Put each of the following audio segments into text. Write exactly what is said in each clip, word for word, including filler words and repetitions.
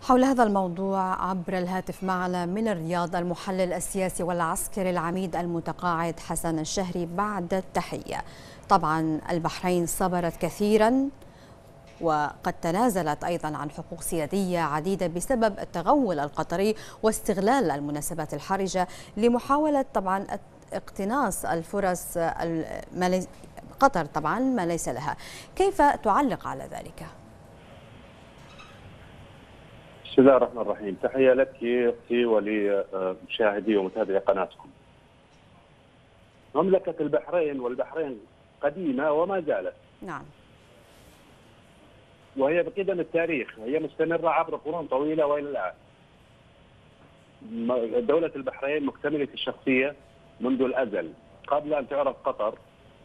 حول هذا الموضوع عبر الهاتف معنا من الرياض المحلل السياسي والعسكري العميد المتقاعد حسن الشهري. بعد التحية، طبعا البحرين صبرت كثيرا وقد تنازلت أيضا عن حقوق سيادية عديدة بسبب التغول القطري واستغلال المناسبات الحرجة لمحاولة طبعا اقتناص الفرص قطر طبعا ما ليس لها. كيف تعلق على ذلك؟ بسم الله الرحمن الرحيم. تحية لك أختي ولمشاهدي ومتابعي قناتكم. مملكة البحرين والبحرين قديمة وما زالت. نعم. وهي بقدم التاريخ، هي مستمرة عبر قرون طويلة وإلى الآن. دولة البحرين مكتملة الشخصية منذ الأزل قبل أن تعرف قطر.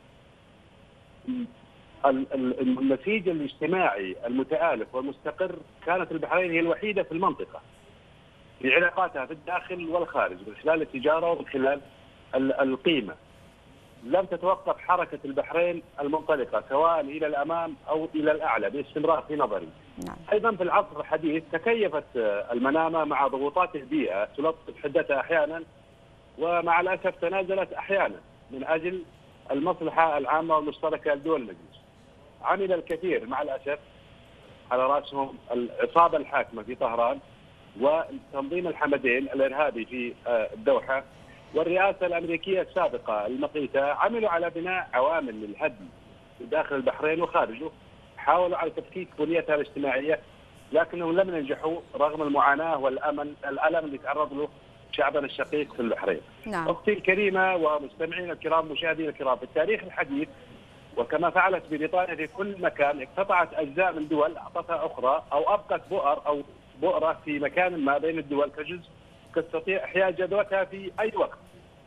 النسيج الاجتماعي المتآلف والمستقر كانت البحرين هي الوحيدة في المنطقة في علاقاتها في الداخل والخارج من خلال التجارة ومن خلال القيمة. لم تتوقف حركة البحرين المنطلقة سواء إلى الأمام أو إلى الأعلى باستمرار في نظري. نعم. أيضا في العصر الحديث تكيفت المنامة مع ضغوطات البيئة تلطف حدتها أحيانا، ومع الأسف تنازلت أحيانا من أجل المصلحة العامة والمشتركة لدول المجلس. عمل الكثير مع الأسف على رأسهم العصابة الحاكمة في طهران وتنظيم الحمدين الإرهابي في الدوحة والرئاسة الأمريكية السابقة المقيتة. عملوا على بناء عوامل للهدم داخل البحرين وخارجه، حاولوا على تفكيك بنيتها الاجتماعية، لكنهم لم ينجحوا رغم المعاناة والأمن الألم اللي تعرض له شعبنا الشقيق في البحرين. نعم. أختي الكريمة ومستمعينا الكرام مشاهدينا الكرام، في التاريخ الحديث وكما فعلت بريطانيا في كل مكان اقتطعت أجزاء من دول أعطتها أخرى أو أبقت بؤر أو بؤرة في مكان ما بين الدول كجزء تستطيع إحياء جدوتها في أي وقت.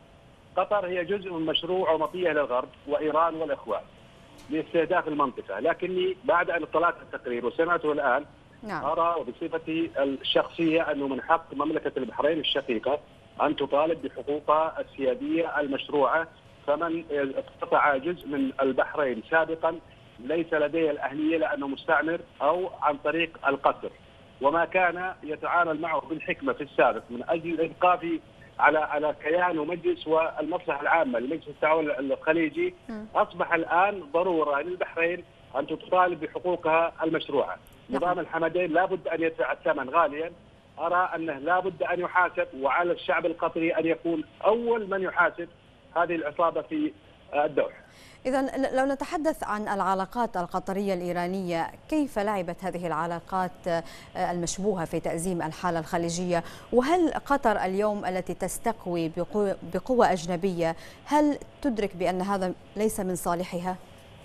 قطر هي جزء من مشروع ومطية للغرب وإيران والإخوان لاستهداف المنطقة، لكني بعد أن اطلعت التقرير وسمعته الآن نعم. أرى وبصفتي الشخصية أنه من حق مملكة البحرين الشقيقة أن تطالب بحقوقها السيادية المشروعة. فمن اقتطع جزء من البحرين سابقا ليس لديه الأهلية لأنه مستعمر أو عن طريق القصر، وما كان يتعامل معه بالحكمة في السابق من أجل الإبقاء على على كيان ومجلس والمصلحة العامة لمجلس التعاون الخليجي، أصبح الآن ضرورة للبحرين أن تطالب بحقوقها المشروعة. نظام الحمدين لابد أن يدفع الثمن غاليا. أرى أنه لابد أن يحاسب، وعلى الشعب القطري أن يكون أول من يحاسب هذه العصابة في الدوحة. إذا لو نتحدث عن العلاقات القطرية الإيرانية، كيف لعبت هذه العلاقات المشبوهة في تأزيم الحالة الخليجية؟ وهل قطر اليوم التي تستقوي بقوة أجنبية هل تدرك بأن هذا ليس من صالحها؟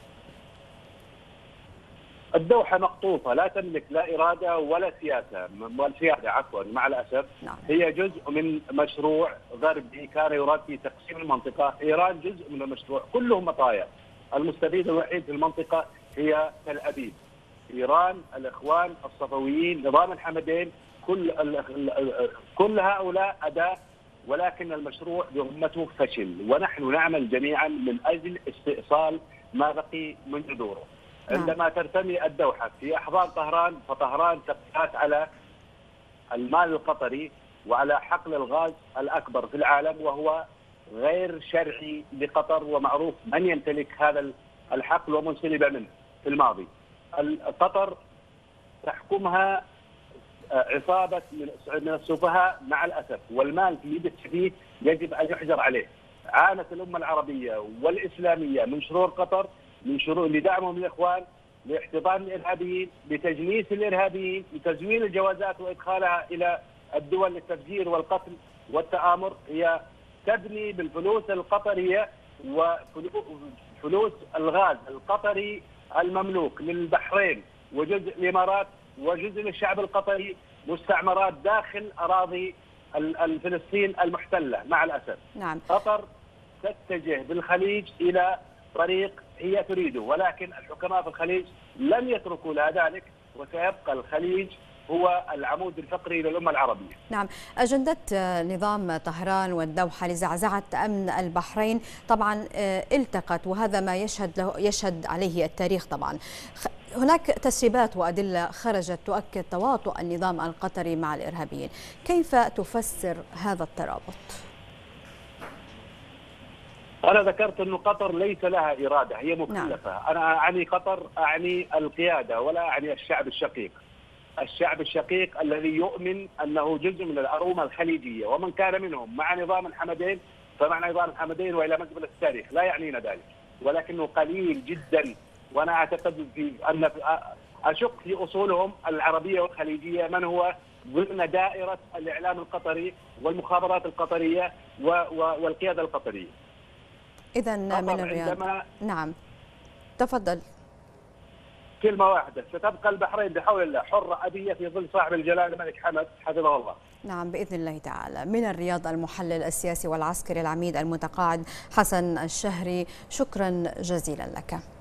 الدوحة مقطوفة، لا تملك لا إرادة ولا سياسة ولا سيادة عفوا مع الأسف. نعم. هي جزء من مشروع غربي كان يراد في تقسيم المنطقة. إيران جزء من المشروع، كلهم مطايا. المستفيد الوحيد في المنطقة هي تل أبيب. إيران، الإخوان، الصفويين، نظام الحمدين، كل كل هؤلاء أداة، ولكن المشروع برمته فشل، ونحن نعمل جميعا من أجل استئصال ما بقي من جذوره. عندما ترتمي الدوحة في أحضان طهران، فطهران تقاس على المال القطري وعلى حقل الغاز الأكبر في العالم، وهو غير شرعي لقطر، ومعروف من يمتلك هذا الحقل ومن سلب منه في الماضي. قطر تحكمها عصابة من السفهاء مع الأسف، والمال في يد السفيه يجب أن يحجر عليه. عانت الأمة العربية والإسلامية من شرور قطر، من شروع لدعمهم الإخوان، لاحتضان الإرهابيين، لتجنيس الإرهابيين، لتزوير الجوازات وإدخالها إلى الدول للتفجير والقتل والتآمر. هي تبني بالفلوس القطرية وفلوس الغاز القطري المملوك للبحرين وجزء الإمارات وجزء للشعب القطري مستعمرات داخل أراضي الفلسطين المحتلة مع الأسف. نعم. قطر تتجه بالخليج إلى طريق هي تريده، ولكن الحكماء في الخليج لن يتركوا لها ذلك، وسيبقى الخليج هو العمود الفقري للأمة العربية. نعم، أجندة نظام طهران والدوحة لزعزعة أمن البحرين طبعا التقت، وهذا ما يشهد له يشهد عليه التاريخ. طبعا هناك تسريبات وأدلة خرجت تؤكد تواطؤ النظام القطري مع الإرهابيين، كيف تفسر هذا الترابط؟ أنا ذكرت أن قطر ليس لها إرادة، هي مكلفة. نعم. أنا أعني قطر أعني القيادة ولا أعني الشعب الشقيق. الشعب الشقيق الذي يؤمن أنه جزء من الأرومة الخليجية، ومن كان منهم مع نظام الحمدين فمع نظام الحمدين وإلى مقبل التاريخ، لا يعنينا ذلك، ولكنه قليل جدا. وأنا أعتقد في أن أشك في أصولهم العربية والخليجية من هو ضمن دائرة الإعلام القطري والمخابرات القطرية والقيادة القطرية. إذن من الرياض. نعم تفضل. كلمة واحدة، ستبقى البحرين بحول الله حرة أبية في ظل صاحب الجلالة الملك حمد حفظه الله. نعم بإذن الله تعالى. من الرياض المحلل السياسي والعسكري العميد المتقاعد حسن الشهري، شكرا جزيلا لك.